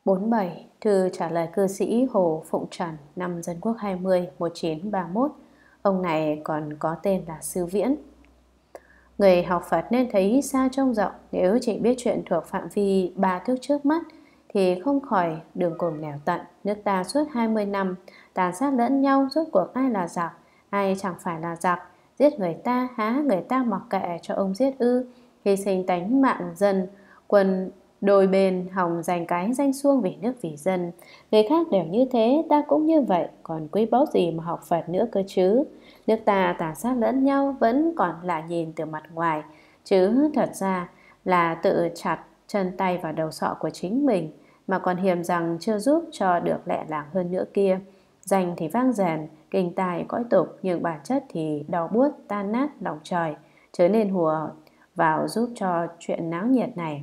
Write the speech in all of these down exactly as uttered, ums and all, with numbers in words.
bốn bảy. Thư trả lời cư sĩ Hồ Phụng Trần năm Dân Quốc hai mươi một nghìn chín trăm ba mươi mốt. Ông này còn có tên là Sư Viễn. Người học Phật nên thấy xa trông rộng. Nếu chỉ biết chuyện thuộc phạm vi ba thước trước mắt thì không khỏi đường cùng nẻo tận. Nước ta suốt hai mươi năm tàn sát lẫn nhau, rốt cuộc ai là giặc, ai chẳng phải là giặc. Giết người ta, há người ta mặc kệ cho ông giết ư? Hy sinh tánh mạng dân quân đôi bên, hòng giành cái danh xuông vì nước vì dân. Người khác đều như thế, ta cũng như vậy, còn quý báu gì mà học Phật nữa cơ chứ? Nước ta tàn sát lẫn nhau vẫn còn là nhìn từ mặt ngoài, chứ thật ra là tự chặt chân tay vào đầu sọ của chính mình, mà còn hiềm rằng chưa giúp cho được lẹ làng hơn nữa kia. Danh thì vang dền, kinh tài cõi tục, nhưng bản chất thì đau buốt tan nát lòng trời, chớ nên hùa vào giúp cho chuyện náo nhiệt này.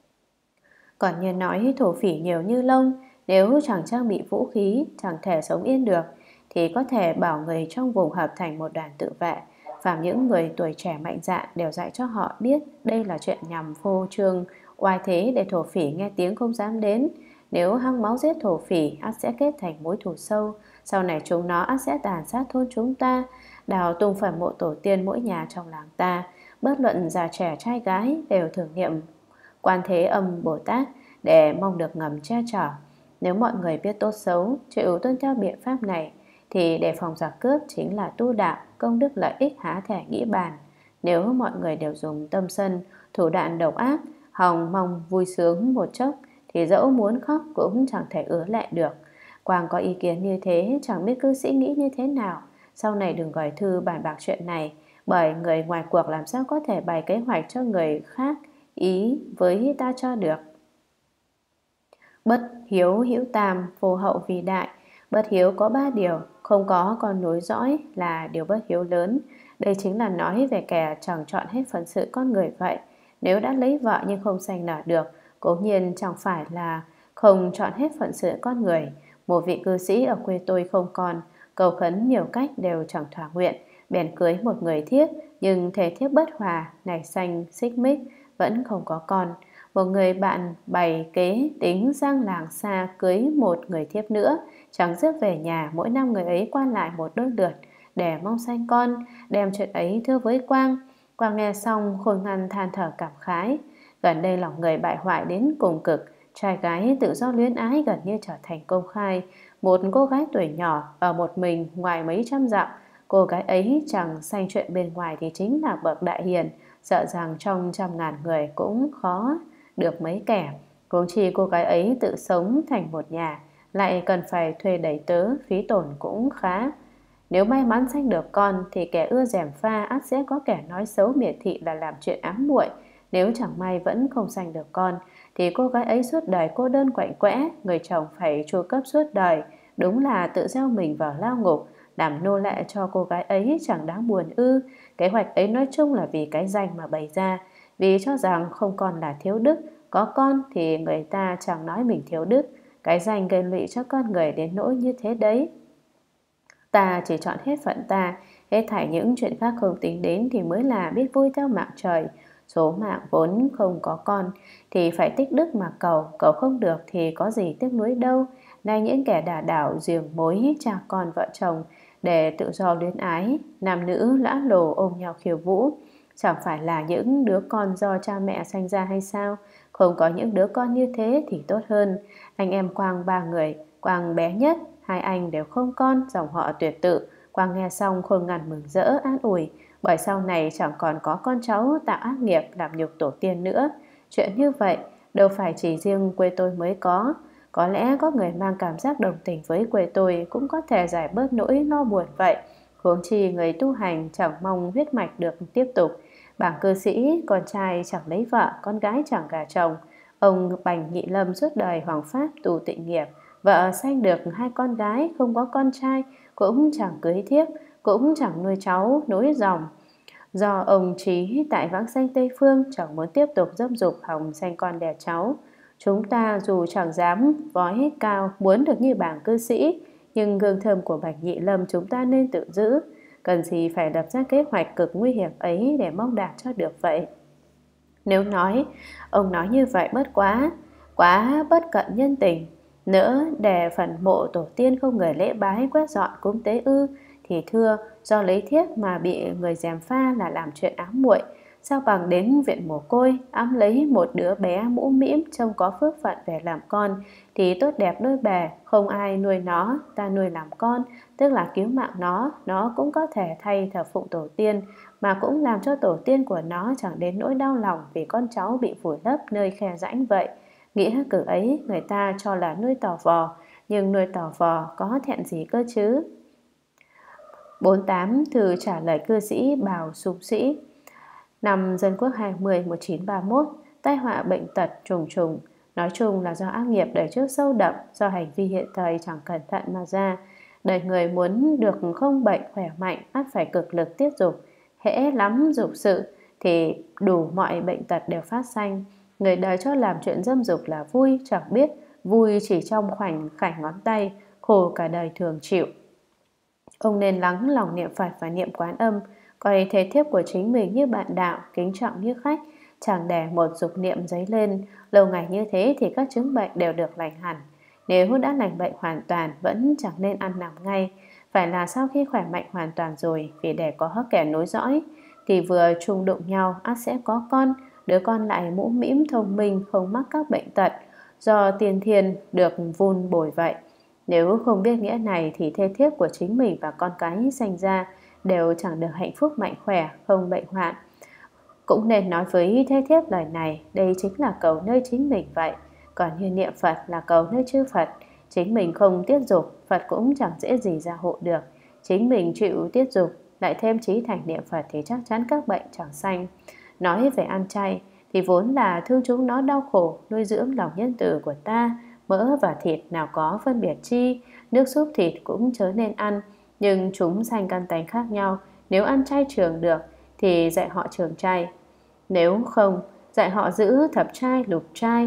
Còn như nói thổ phỉ nhiều như lông, nếu chẳng trang bị vũ khí, chẳng thể sống yên được, thì có thể bảo người trong vùng hợp thành một đoàn tự vệ. Phạm những người tuổi trẻ mạnh dạn đều dạy cho họ biết đây là chuyện nhằm phô trương oai thế, để thổ phỉ nghe tiếng không dám đến. Nếu hăng máu giết thổ phỉ, ắt sẽ kết thành mối thù sâu. Sau này chúng nó ắt sẽ tàn sát thôn chúng ta, đào tung phần mộ tổ tiên mỗi nhà trong làng ta. Bất luận già trẻ trai gái đều tưởng niệm Quan Thế Âm Bồ Tát để mong được ngầm che chở. Nếu mọi người biết tốt xấu, chịu tuân theo biện pháp này, thì để phòng giặc cướp chính là tu đạo, công đức lợi ích há thể nghĩ bàn. Nếu mọi người đều dùng tâm sân, thủ đoạn độc ác, hòng mong vui sướng một chốc, thì dẫu muốn khóc cũng chẳng thể ứa lệ được. Quang có ý kiến như thế, chẳng biết cư sĩ nghĩ như thế nào. Sau này đừng gửi thư bàn bạc chuyện này, bởi người ngoài cuộc làm sao có thể bày kế hoạch cho người khác ý với ta cho được. Bất hiếu hữu tam, vô hậu vì đại. Bất hiếu có ba điều, không có con nối dõi là điều bất hiếu lớn. Đây chính là nói về kẻ chẳng chọn hết phận sự con người vậy. Nếu đã lấy vợ nhưng không sanh nở được, cố nhiên chẳng phải là không chọn hết phận sự con người. Một vị cư sĩ ở quê tôi không con, cầu khấn nhiều cách đều chẳng thỏa nguyện, bèn cưới một người thiếp, nhưng thể thiếp bất hòa, nảy sanh xích mích, vẫn không có con. Một người bạn bày kế tính sang làng xa cưới một người thiếp nữa, chẳng rước về nhà, mỗi năm người ấy qua lại một đôi lượt để mong sanh con, đem chuyện ấy thưa với Quang. Quang nghe xong khôn ngoan than thở cảm khái. Gần đây lòng người bại hoại đến cùng cực, trai gái tự do luyến ái gần như trở thành công khai. Một cô gái tuổi nhỏ ở một mình ngoài mấy trăm dặm, cô gái ấy chẳng sanh chuyện bên ngoài thì chính là bậc đại hiền, sợ rằng trong trăm ngàn người cũng khó được mấy kẻ. Huống chi cô gái ấy tự sống thành một nhà, lại cần phải thuê đầy tớ, phí tổn cũng khá. Nếu may mắn sanh được con thì kẻ ưa gièm pha ắt sẽ có kẻ nói xấu miệt thị là làm chuyện ám muội. Nếu chẳng may vẫn không sanh được con thì cô gái ấy suốt đời cô đơn quạnh quẽ, người chồng phải chu cấp suốt đời, đúng là tự gieo mình vào lao ngục. Làm nô lệ cho cô gái ấy chẳng đáng buồn ư? Kế hoạch ấy nói chung là vì cái danh mà bày ra, vì cho rằng không còn là thiếu đức, có con thì người ta chẳng nói mình thiếu đức. Cái danh gây lụy cho con người đến nỗi như thế đấy. Ta chỉ chọn hết phận ta, hết thảy những chuyện khác không tính đến thì mới là biết vui theo mạng trời. Số mạng vốn không có con thì phải tích đức mà cầu, cầu không được thì có gì tiếc nuối đâu. Nay những kẻ đả đảo giềng mối cha con vợ chồng để tự do luyến ái, nam nữ lã lồ ôm nhau khiêu vũ, chẳng phải là những đứa con do cha mẹ sanh ra hay sao? Không có những đứa con như thế thì tốt hơn. Anh em Quang ba người, Quang bé nhất, hai anh đều không con, dòng họ tuyệt tự. Quang nghe xong khôn ngoan mừng rỡ an ủi, bởi sau này chẳng còn có con cháu tạo ác nghiệp làm nhục tổ tiên nữa. Chuyện như vậy đâu phải chỉ riêng quê tôi mới có. Có lẽ có người mang cảm giác đồng tình với quê tôi cũng có thể giải bớt nỗi lo buồn vậy. Huống chi người tu hành chẳng mong huyết mạch được tiếp tục. Bảng cư sĩ, con trai chẳng lấy vợ, con gái chẳng gả chồng. Ông Bành Nhị Lâm suốt đời hoàng pháp tu tịnh nghiệp, vợ sanh được hai con gái, không có con trai, cũng chẳng cưới thiếp, cũng chẳng nuôi cháu nối dòng. Do ông trí tại vãng sanh Tây Phương chẳng muốn tiếp tục dâm dục hòng sanh con đẻ cháu. Chúng ta dù chẳng dám vói cao muốn được như bảng cư sĩ, nhưng gương thơm của Bạch Nhị Lâm chúng ta nên tự giữ. Cần gì phải lập ra kế hoạch cực nguy hiểm ấy để mong đạt cho được vậy? Nếu nói, ông nói như vậy bất quá, quá bất cận nhân tình. Nỡ để phần mộ tổ tiên không người lễ bái quét dọn cúng tế ư? Thì thưa, do lấy thiếp mà bị người gièm pha là làm chuyện ám muội. Sao bằng đến viện mồ côi ẵm lấy một đứa bé mũ mĩm trông có phước phận về làm con, thì tốt đẹp đôi bề, không ai nuôi nó, ta nuôi làm con, tức là cứu mạng nó. Nó cũng có thể thay thờ phụng tổ tiên, mà cũng làm cho tổ tiên của nó chẳng đến nỗi đau lòng vì con cháu bị vùi lấp nơi khe rãnh vậy. Nghĩa cử ấy người ta cho là nuôi tò vò, nhưng nuôi tò vò có thẹn gì cơ chứ? bốn mươi tám. Thư trả lời cư sĩ Bào Sục Sĩ. Năm Dân Quốc hai mươi một nghìn chín trăm ba mươi mốt, tai họa bệnh tật trùng trùng, nói chung là do ác nghiệp đời trước sâu đậm, do hành vi hiện thời chẳng cẩn thận mà ra. Đời người muốn được không bệnh khỏe mạnh, ắt phải cực lực tiết dục. Hễ lắm dục sự thì đủ mọi bệnh tật đều phát sanh. Người đời cho làm chuyện dâm dục là vui, chẳng biết vui chỉ trong khoảnh khảnh ngón tay, khổ cả đời thường chịu. Ông nên lắng lòng niệm Phật và niệm Quán Âm, coi thế thiếp của chính mình như bạn đạo, kính trọng như khách, chẳng để một dục niệm dấy lên. Lâu ngày như thế thì các chứng bệnh đều được lành hẳn. Nếu đã lành bệnh hoàn toàn vẫn chẳng nên ăn nằm ngay, phải là sau khi khỏe mạnh hoàn toàn rồi, vì để có kẻ nối dõi thì vừa chung đụng nhau ắt sẽ có con, đứa con lại mũ mĩm thông minh, không mắc các bệnh tật, do tiên thiên được vun bồi vậy. Nếu không biết nghĩa này thì thê thiếp của chính mình và con cái sinh ra đều chẳng được hạnh phúc mạnh khỏe, không bệnh hoạn. Cũng nên nói với thê thiếp lời này, đây chính là cầu nơi chính mình vậy. Còn như niệm Phật là cầu nơi chư Phật. Chính mình không tiết dục, Phật cũng chẳng dễ gì gia hộ được. Chính mình chịu tiết dục, lại thêm trí thành niệm Phật thì chắc chắn các bệnh chẳng sanh. Nói về ăn chay thì vốn là thương chúng nó đau khổ, nuôi dưỡng lòng nhân từ của ta. Mỡ và thịt nào có phân biệt chi, nước súp thịt cũng chớ nên ăn. Nhưng chúng sanh căn tánh khác nhau. Nếu ăn chay trường được thì dạy họ trường chay, nếu không dạy họ giữ thập trai lục trai,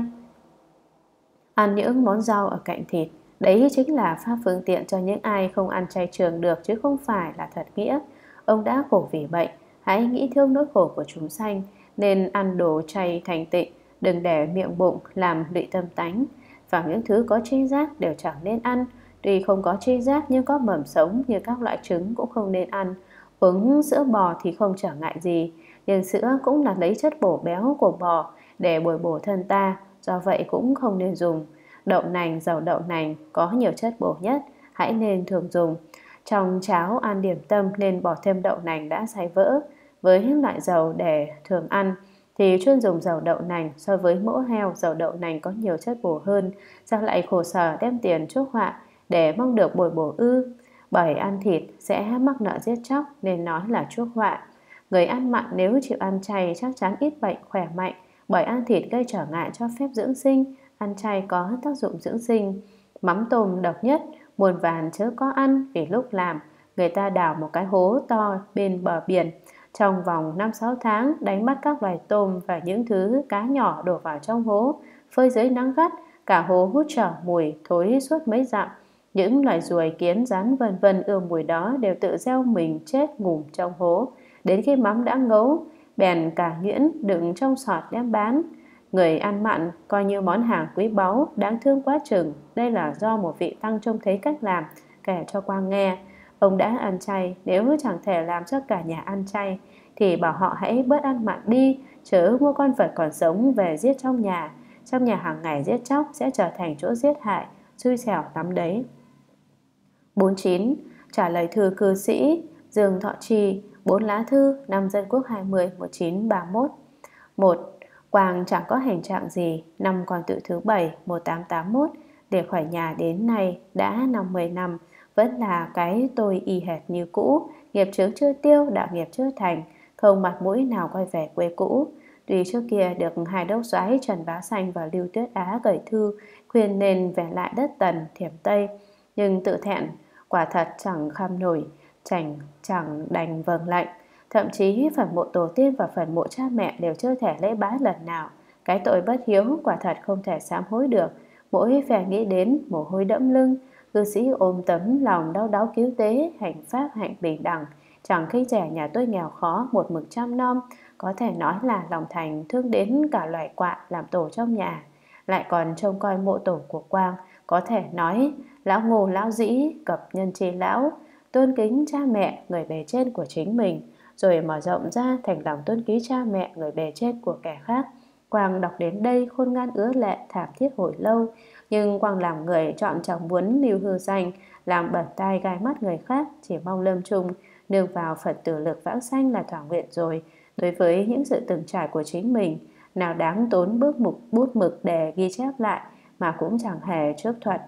ăn những món rau ở cạnh thịt. Đấy chính là pháp phương tiện cho những ai không ăn chay trường được, chứ không phải là thật nghĩa. Ông đã khổ vì bệnh, hãy nghĩ thương nỗi khổ của chúng sanh, nên ăn đồ chay thành tịnh, đừng để miệng bụng làm lụy tâm tánh. Và những thứ có tri giác đều chẳng nên ăn. Tuy không có tri giác nhưng có mầm sống như các loại trứng cũng không nên ăn. Uống sữa bò thì không trở ngại gì, nhưng sữa cũng là lấy chất bổ béo của bò để bồi bổ thân ta, do vậy cũng không nên dùng. Đậu nành, dầu đậu nành có nhiều chất bổ nhất, hãy nên thường dùng. Trong cháo ăn điểm tâm nên bỏ thêm đậu nành đã xay vỡ. Với những loại dầu để thường ăn thì chuyên dùng dầu đậu nành. So với mỡ heo, dầu đậu nành có nhiều chất bổ hơn. Sao lại khổ sở đem tiền chuốc họa để mong được bồi bổ ư? Bởi ăn thịt sẽ mắc nợ giết chóc, nên nói là chuốc họa. Người ăn mặn nếu chịu ăn chay chắc chắn ít bệnh khỏe mạnh, bởi ăn thịt gây trở ngại cho phép dưỡng sinh. Ăn chay có tác dụng dưỡng sinh. Mắm tôm độc nhất, muôn vàn chớ có ăn, vì lúc làm người ta đào một cái hố to bên bờ biển, trong vòng năm sáu tháng đánh bắt các loài tôm và những thứ cá nhỏ đổ vào trong hố, phơi dưới nắng gắt, cả hố hút trở mùi thối suốt mấy dặm. Những loài ruồi, kiến, rắn vân vân ưa mùi đó đều tự gieo mình chết ngủm trong hố. Đến khi mắm đã ngấu, bèn cả nhuyễn đựng trong sọt đem bán. Người ăn mặn coi như món hàng quý báu, đáng thương quá chừng. Đây là do một vị tăng trông thấy cách làm, kể cho Quang nghe. Ông đã ăn chay, nếu chẳng thể làm cho cả nhà ăn chay thì bảo họ hãy bớt ăn mặn đi, chớ mua con vật còn sống về giết trong nhà. Trong nhà hàng ngày giết chóc sẽ trở thành chỗ giết hại, xui xẻo lắm đấy. bốn mươi chín. Trả lời thư cư sĩ Dương Thọ Trì. Bốn lá thư, năm Dân Quốc hai mươi một nghìn chín trăm ba mươi mốt. một. Quang chẳng có hành trạng gì, năm còn tự thứ bảy một nghìn tám trăm tám mươi mốt, để khỏi nhà đến nay đã năm mươi năm, vẫn là cái tôi y hệt như cũ. Nghiệp chướng chưa tiêu, đạo nghiệp chưa thành, không mặt mũi nào quay về quê cũ. Tuy trước kia được hai đốc soái Trần Bá Sanh và Lưu Tuyết Á gửi thư khuyên nên về lại đất Tần, Thiểm Tây, nhưng tự thẹn quả thật chẳng kham nổi, chẳng chẳng đành vâng lệnh. Thậm chí phần mộ tổ tiên và phần mộ cha mẹ đều chưa thể lễ bái lần nào. Cái tội bất hiếu quả thật không thể sám hối được. Mỗi vẻ nghĩ đến mồ hôi đẫm lưng. Cư sĩ ôm tấm lòng đau đáu cứu tế, hành pháp hạnh bình đẳng, chẳng khinh rẻ nhà tôi nghèo khó một mực trăm năm. Có thể nói là lòng thành thương đến cả loài quạ làm tổ trong nhà. lại còn trông coi mộ tổ của Quang, có thể nói lão Ngô lão Dĩ cập nhân chi lão, tôn kính cha mẹ người bề trên của chính mình, rồi mở rộng ra thành lòng tôn kính cha mẹ người bề trên của kẻ khác. Quang đọc đến đây khôn ngoan ứa lệ thảm thiết hồi lâu, nhưng Quang làm người chọn chẳng muốn lưu hư danh, làm bẩn tai gai mắt người khác, chỉ mong lâm chung nương vào Phật tử lực vãng sanh là thỏa nguyện rồi. Đối với những sự từng trải của chính mình, nào đáng tốn bước mục bút mực để ghi chép lại, mà cũng chẳng hề trước thuật.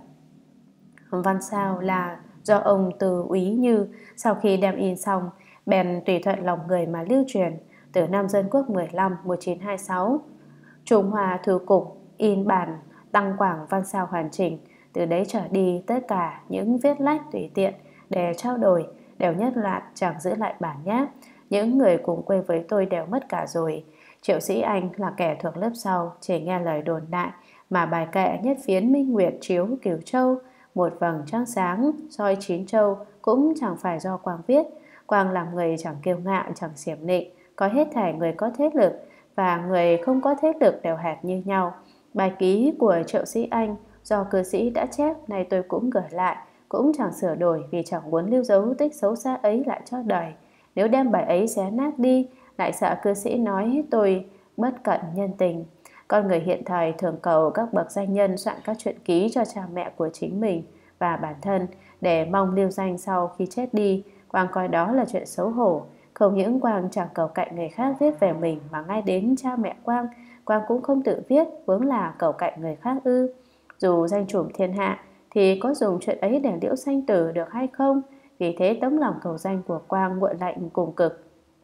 Văn sao là do ông Từ Úy Như sau khi đem in xong, bèn tùy thuận lòng người mà lưu truyền từ năm Dân Quốc mười lăm một nghìn chín trăm hai mươi sáu. Trung Hoa Thư Cục in bản đăng quảng văn sao hoàn chỉnh. Từ đấy trở đi, tất cả những viết lách tùy tiện để trao đổi đều nhất loạt, chẳng giữ lại bản nháp. Những người cùng quê với tôi đều mất cả rồi. Triệu Sĩ Anh là kẻ thuộc lớp sau, chỉ nghe lời đồn đại mà bài kệ nhất phiến minh nguyệt chiếu Cửu Châu, một vầng trăng sáng soi chín châu cũng chẳng phải do Quang viết. Quang làm người chẳng kiêu ngạo, chẳng xiểm nịnh, có hết thảy người có thế lực và người không có thế lực đều hệt như nhau. Bài ký của Triệu Sĩ Anh do cư sĩ đã chép, nay tôi cũng gửi lại, cũng chẳng sửa đổi vì chẳng muốn lưu dấu tích xấu xa ấy lại cho đời. Nếu đem bài ấy xé nát đi, lại sợ cư sĩ nói tôi bất cận nhân tình. Con người hiện thời thường cầu các bậc danh nhân soạn các truyện ký cho cha mẹ của chính mình và bản thân để mong lưu danh sau khi chết đi. Quang coi đó là chuyện xấu hổ. Không những Quang chẳng cầu cạnh người khác viết về mình, mà ngay đến cha mẹ Quang, Quang cũng không tự viết, vốn là cầu cạnh người khác ư. Dù danh trùm thiên hạ thì có dùng chuyện ấy để liễu sanh tử được hay không? Vì thế tấm lòng cầu danh của Quang nguội lạnh cùng cực.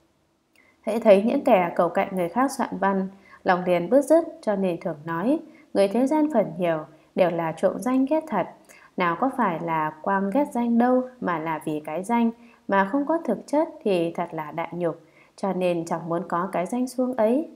Hễ thấy những kẻ cầu cạnh người khác soạn văn, lòng liền bứt rứt, cho nên thường nói người thế gian phần nhiều đều là trộm danh ghét thật. Nào có phải là Quang ghét danh đâu, mà là vì cái danh mà không có thực chất thì thật là đại nhục, cho nên chẳng muốn có cái danh xuông ấy.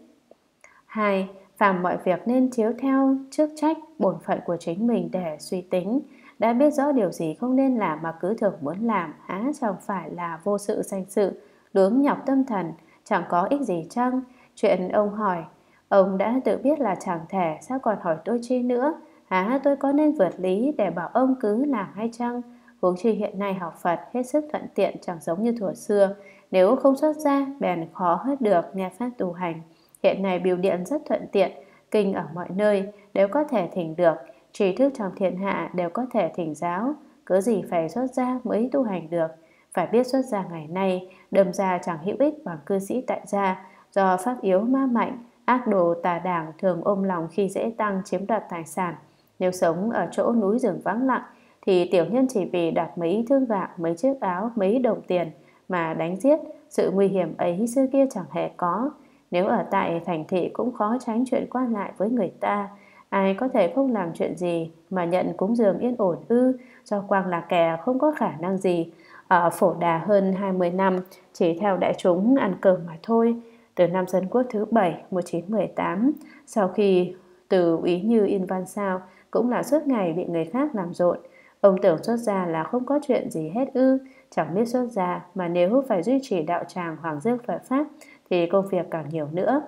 Hai, phàm mọi việc nên chiếu theo chức trách bổn phận của chính mình để suy tính. Đã biết rõ điều gì không nên làm mà cứ thường muốn làm, há chẳng phải là vô sự sanh sự, luống nhọc tâm thần, chẳng có ích gì chăng? Chuyện ông hỏi, ông đã tự biết là chẳng thể, sao còn hỏi tôi chi nữa? Há tôi có nên vượt lý để bảo ông cứ làm hay chăng? Huống chi hiện nay học Phật hết sức thuận tiện, chẳng giống như thuở xưa. Nếu không xuất gia, bèn khó hết được nghe pháp tu hành. Hiện nay bưu điện rất thuận tiện, kinh ở mọi nơi đều có thể thỉnh được, trí thức trong thiên hạ đều có thể thỉnh giáo, cớ gì phải xuất gia mới tu hành được. Phải biết xuất gia ngày nay đâm ra chẳng hữu ích bằng cư sĩ tại gia, do pháp yếu ma mạnh, ác đồ tà đảng thường ôm lòng khi dễ tăng chiếm đoạt tài sản. Nếu sống ở chỗ núi rừng vắng lặng thì tiểu nhân chỉ vì đoạt mấy thương vàng, mấy chiếc áo, mấy đồng tiền mà đánh giết, sự nguy hiểm ấy xưa kia chẳng hề có. Nếu ở tại thành thị cũng khó tránh chuyện quan lại với người ta. Ai có thể không làm chuyện gì mà nhận cúng dường yên ổn ư? Do Quang là kẻ không có khả năng gì. Ở Phổ Đà hơn hai mươi năm, chỉ theo đại chúng ăn cơm mà thôi. Từ năm Dân Quốc thứ bảy một nghìn chín trăm mười tám, sau khi Từ Úy Như in văn sao, cũng là suốt ngày bị người khác làm rộn. Ông tưởng xuất gia là không có chuyện gì hết ư? Chẳng biết xuất gia mà nếu phải duy trì đạo tràng hoàng dương Phật pháp thì công việc càng nhiều nữa.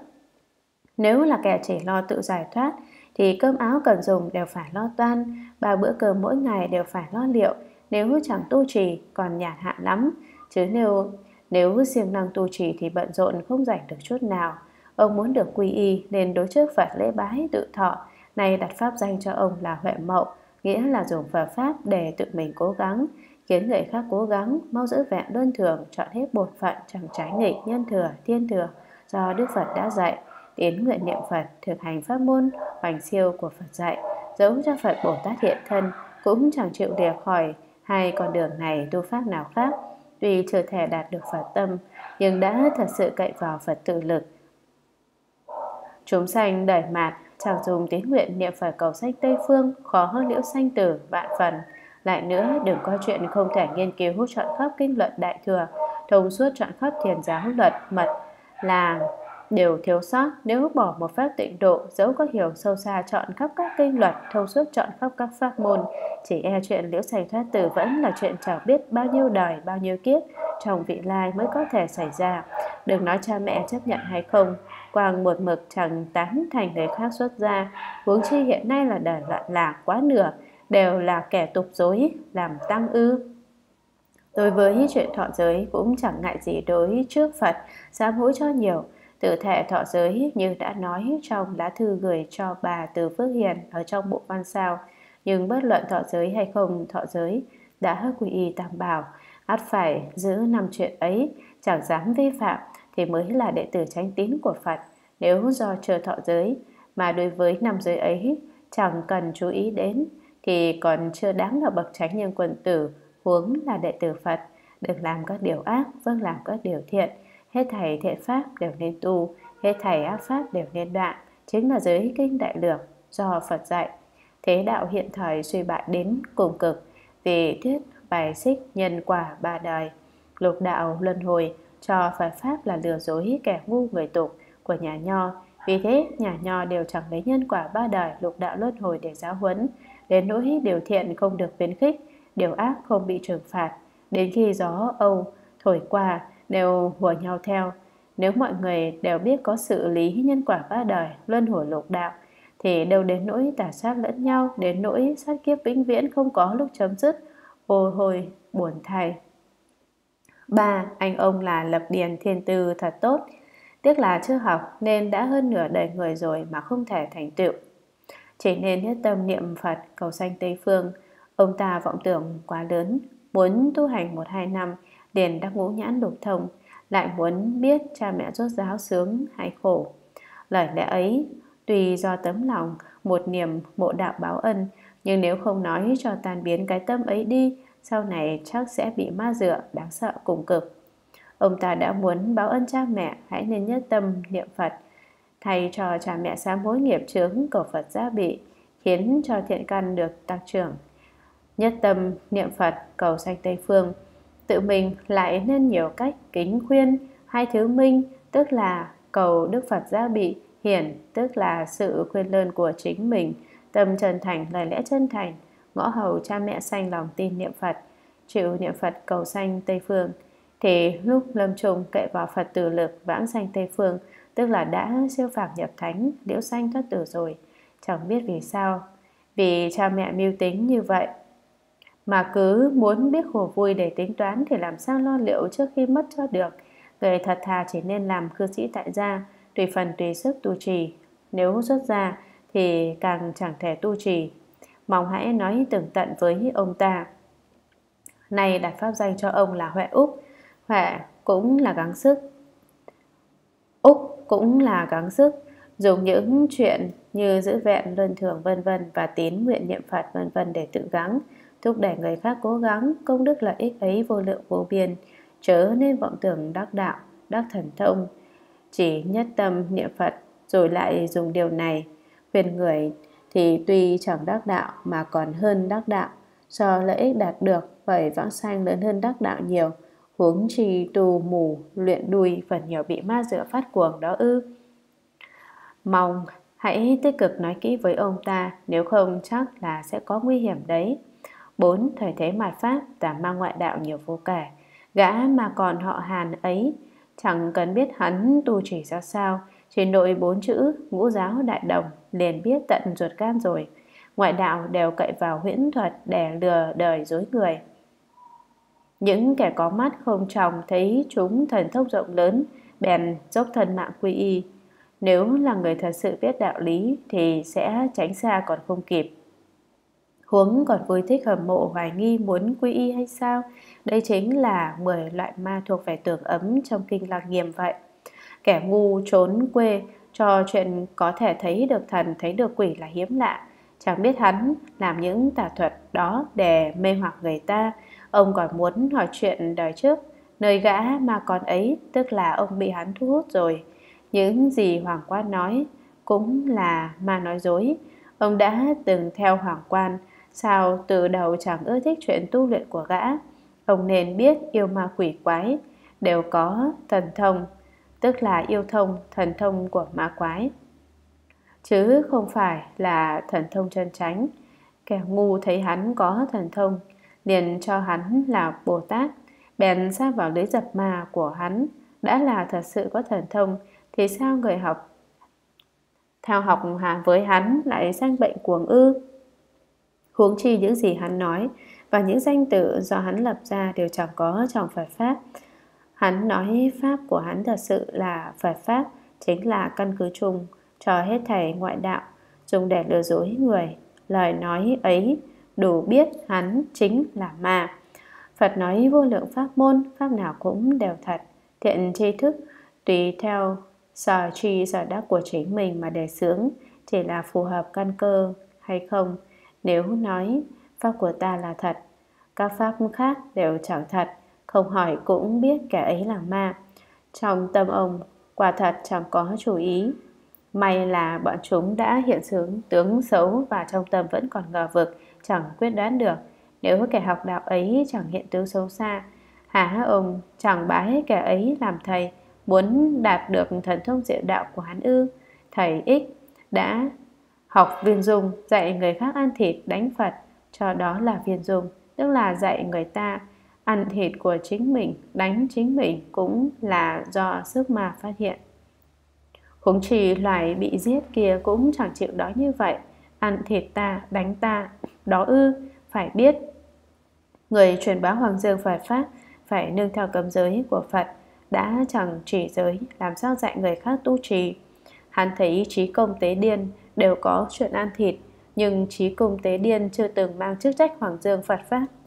Nếu là kẻ chỉ lo tự giải thoát thì cơm áo cần dùng đều phải lo toan, ba bữa cơm mỗi ngày đều phải lo liệu. Nếu chẳng tu trì còn nhàn hạ lắm, chứ nếu nếu siêng năng tu trì thì bận rộn không rảnh được chút nào. Ông muốn được quy y nên đối trước Phật lễ bái tự thọ. Nay đặt pháp danh cho ông là Huệ Mậu, nghĩa là dùng Phật pháp để tự mình cố gắng, khiến người khác cố gắng mau giữ vẹn luân thường, chọn hết bổn phận, chẳng trái nghịch nhân thừa, thiên thừa do Đức Phật đã dạy. Đến nguyện niệm Phật, thực hành pháp môn hoành siêu của Phật dạy, dẫu cho Phật Bồ Tát hiện thân cũng chẳng chịu lìa khỏi hai con đường này tu pháp nào khác. Tuy chưa thể đạt được Phật tâm, nhưng đã thật sự cậy vào Phật tự lực. Chúng sanh đời mạt chẳng dùng tín nguyện niệm Phật cầu sanh Tây Phương, khó hơn liễu sanh tử vạn phần. Lại nữa, đừng có chuyện không thể nghiên cứu chọn khắp kinh luận Đại Thừa, thông suốt chọn khắp thiền giáo luật mật là đều thiếu sót. Nếu bỏ một pháp tịnh độ, dẫu có hiểu sâu xa chọn khắp các kinh luật, thông suốt chọn khắp các pháp môn, chỉ e chuyện liễu sanh thoát tử vẫn là chuyện chẳng biết bao nhiêu đời, bao nhiêu kiếp trong vị lai mới có thể xảy ra. Đừng nói cha mẹ chấp nhận hay không, Quang một mực chẳng tán thành người khác xuất gia, huống chi hiện nay là đời loạn lạc, quá nửa đều là kẻ tục dối, làm tăng ư? Đối với chuyện thọ giới cũng chẳng ngại gì đối trước Phật, sám hối cho nhiều. Tự thệ thọ giới như đã nói trong lá thư gửi cho bà Từ Phước Hiền ở trong bộ Văn Sao. Nhưng bất luận thọ giới hay không thọ giới, đã quy y Tam Bảo, ắt phải giữ năm chuyện ấy, chẳng dám vi phạm thì mới là đệ tử chánh tín của Phật. Nếu do chưa thọ giới mà đối với năm giới ấy chẳng cần chú ý đến thì còn chưa đáng là bậc chánh nhân quân tử, huống là đệ tử Phật. Đừng làm các điều ác, vâng làm các điều thiện. Hết thảy thiện pháp đều nên tu, hết thảy ác pháp đều nên đoạn. Chính là giới kinh đại lược do Phật dạy. Thế đạo hiện thời suy bại đến cùng cực, vì thuyết bài xích nhân quả ba đời. Lục đạo luân hồi cho Phật pháp là lừa dối kẻ ngu người tục của nhà Nho. Vì thế nhà Nho đều chẳng lấy nhân quả ba đời lục đạo luân hồi để giáo huấn. Đến nỗi điều thiện không được khuyến khích, điều ác không bị trừng phạt. Đến khi gió âu thổi qua đều hùa nhau theo. Nếu mọi người đều biết có sự lý nhân quả ba đời luân hồi lục đạo thì đâu đến nỗi tà sát lẫn nhau, đến nỗi sát kiếp vĩnh viễn không có lúc chấm dứt. Ôi hồi buồn thay. Ba, anh ông là lập điền thiên tư thật tốt, tiếc là chưa học nên đã hơn nửa đời người rồi mà không thể thành tựu. Chỉ nên nhất tâm niệm Phật cầu sanh Tây Phương. Ông ta vọng tưởng quá lớn, muốn tu hành một hai năm liền đắc ngũ nhãn lục thông, lại muốn biết cha mẹ rốt ráo sướng hay khổ. Lời lẽ ấy tuy do tấm lòng một niềm mộ đạo báo ân, nhưng nếu không nói cho tan biến cái tâm ấy đi, sau này chắc sẽ bị ma dựa đáng sợ cùng cực. Ông ta đã muốn báo ân cha mẹ, hãy nên nhất tâm niệm Phật, thay cho cha mẹ sám hối nghiệp chướng cầu Phật gia bị, khiến cho thiện căn được tăng trưởng. Nhất tâm niệm Phật cầu sanh Tây Phương, tự mình lại nên nhiều cách kính khuyên. Hai thứ minh tức là cầu Đức Phật gia bị, hiển tức là sự khuyên lơn của chính mình, tâm chân thành, lời lẽ chân thành, ngõ hầu cha mẹ sanh lòng tin niệm Phật, chịu niệm Phật cầu sanh Tây Phương, thì lúc lâm chung cậy vào Phật từ lực vãng sanh Tây Phương, tức là đã siêu phàm nhập thánh, liễu sanh thoát tử rồi. Chẳng biết vì sao, vì cha mẹ mưu tính như vậy mà cứ muốn biết khổ vui để tính toán thì làm sao lo liệu trước khi mất cho được. Người thật thà chỉ nên làm cư sĩ tại gia, tùy phần tùy sức tu trì. Nếu xuất gia thì càng chẳng thể tu trì. Mong hãy nói tường tận với ông ta. Này đặt pháp danh cho ông là Huệ Úc. Huệ cũng là gắng sức, Úc cũng là gắng sức, dùng những chuyện như giữ vẹn, luân thường vân vân và tín nguyện niệm Phật vân vân để tự gắng, thúc đẩy người khác cố gắng. Công đức lợi ích ấy vô lượng vô biên, chớ nên vọng tưởng đắc đạo, đắc thần thông. Chỉ nhất tâm niệm Phật rồi lại dùng điều này khuyên người thì tuy chẳng đắc đạo mà còn hơn đắc đạo, do lợi ích đạt được bởi vãng sanh lớn hơn đắc đạo nhiều. Huống chi tu mù luyện đuôi phần nhiều bị ma dựa phát cuồng đó ư. Mong hãy tích cực nói kỹ với ông ta, nếu không chắc là sẽ có nguy hiểm đấy. Bốn, thời thế mạt pháp, tà ma ngoại đạo nhiều vô kể. Gã mà còn họ Hàn ấy chẳng cần biết hắn tu chỉ ra sao, chỉ nội bốn chữ ngũ giáo đại đồng liền biết tận ruột gan rồi. Ngoại đạo đều cậy vào huyễn thuật để lừa đời dối người. Những kẻ có mắt không tròng thấy chúng thần thông rộng lớn, bèn dốc thân mạng quy y. Nếu là người thật sự biết đạo lý thì sẽ tránh xa còn không kịp. Huống còn vui thích hâm mộ hoài nghi muốn quy y hay sao? Đây chính là mười loại ma thuộc về tưởng ấm trong kinh Lăng Nghiêm vậy. Kẻ ngu trốn quê cho chuyện có thể thấy được thần, thấy được quỷ là hiếm lạ. Chẳng biết hắn làm những tà thuật đó để mê hoặc người ta. Ông còn muốn hỏi chuyện đời trước, nơi gã mà con ấy, tức là ông bị hắn thu hút rồi. Những gì Hoàng Quan nói cũng là ma nói dối. Ông đã từng theo Hoàng Quan, sao từ đầu chẳng ưa thích chuyện tu luyện của gã. Ông nên biết yêu ma quỷ quái đều có thần thông, tức là yêu thông, thần thông của ma quái, chứ không phải là thần thông chân chánh. Kẻ ngu thấy hắn có thần thông liền cho hắn là Bồ Tát, bèn sa vào lưới dập ma của hắn. Đã là thật sự có thần thông thì sao người học theo học hà với hắn lại sanh bệnh cuồng ư? Huống chi những gì hắn nói và những danh tự do hắn lập ra đều chẳng có trong Phật Pháp. Hắn nói Pháp của hắn thật sự là Phật Pháp, chính là căn cứ chung cho hết thảy ngoại đạo, dùng để lừa dối người. Lời nói ấy đủ biết hắn chính là ma. Phật nói vô lượng pháp môn, pháp nào cũng đều thật. Thiện tri thức tùy theo sở tri sở đắc của chính mình mà đề xướng, chỉ là phù hợp căn cơ hay không. Nếu nói pháp của ta là thật, các pháp khác đều chẳng thật, không hỏi cũng biết kẻ ấy là ma. Trong tâm ông quả thật chẳng có chủ ý. May là bọn chúng đã hiện sướng tướng xấu và trong tâm vẫn còn ngờ vực, chẳng quyết đoán được. Nếu kẻ học đạo ấy chẳng hiện tướng xấu xa, hả ông chẳng bái kẻ ấy làm thầy, muốn đạt được thần thông diệu đạo của hắn ư? Thầy X đã học viên dung, dạy người khác ăn thịt đánh Phật, cho đó là viên dung, tức là dạy người ta ăn thịt của chính mình, đánh chính mình cũng là do sức ma phát hiện. Huống chi loài bị giết kia cũng chẳng chịu đói như vậy, ăn thịt ta, đánh ta, đó ư? Phải biết, người truyền bá Hoàng Dương Phật Pháp phải nương theo cấm giới của Phật, đã chẳng chỉ giới, làm sao dạy người khác tu trì. Hắn thấy trí công tế điên đều có chuyện ăn thịt, nhưng trí công tế điên chưa từng mang chức trách Hoàng Dương Phật Pháp.